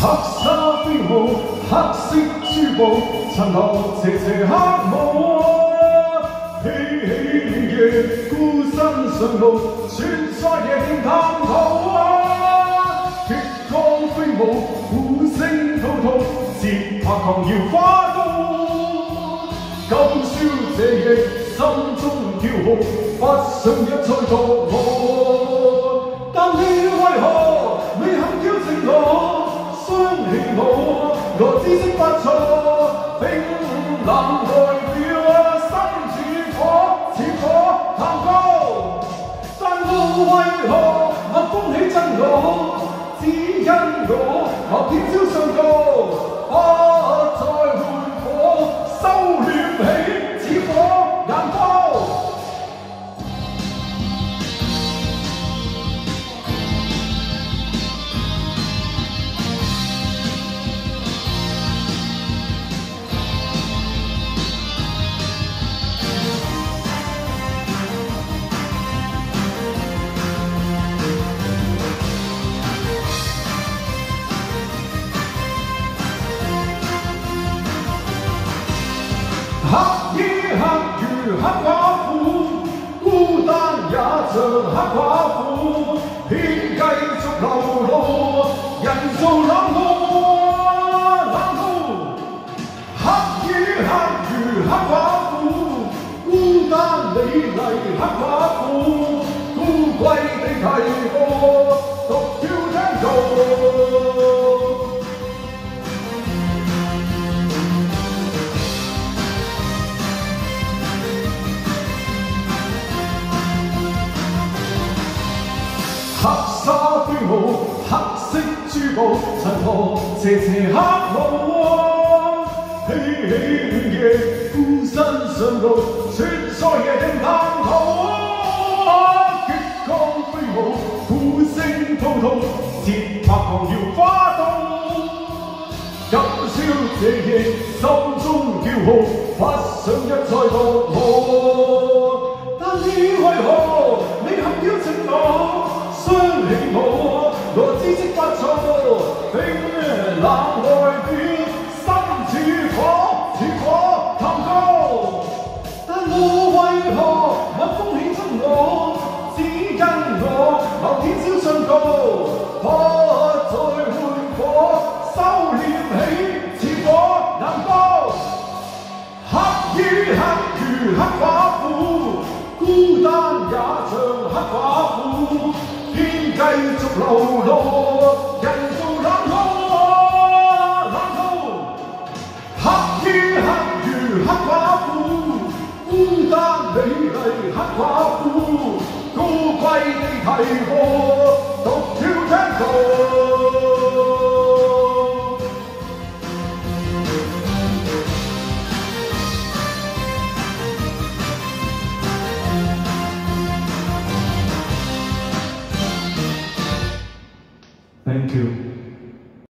黑沙飛舞，黑色珠寶，塵落斜斜黑霧啊！喜喜亂夜，孤身上路，穿梭夜店探討啊！血光飛舞，鼓聲滔滔，節拍狂搖花刀。今宵這夜，心中驕傲，不想一再獨我。但你為何未肯矯正我？傷起我知識不錯，冰冷外表，心似火探高。但我為何默風起真我？只因我點燒上高，不再換火，收斂起似火眼波。黑衣黑如黑寡婦，孤單也像黑寡婦，偏繼續流露，人造冷酷。黑衣黑如黑寡婦，孤單美麗黑寡婦，高貴地提過，獨跳聽道。黑沙飛舞，黑色珠寶，塵落斜斜黑霧啊！喜喜亂夜，孤身上路，穿梭夜店探討啊！血光飛舞，鼓聲滔滔，節拍狂搖花刀。今宵這夜，心中驕傲，不想一再獨我。但你為何未肯矯正我？傷起我知識不錯，冰冷外表，心似火探高。但我為何默風起真我？只因我天燒上高，不再換火，收斂起似火眼波。黑衣黑如黑寡婦，孤單也像黑寡婦。繼續流露，人造冷酷。黑衣黑如黑寡婦，孤單美麗黑寡婦，高貴地提過，獨跳聽道。Thank you.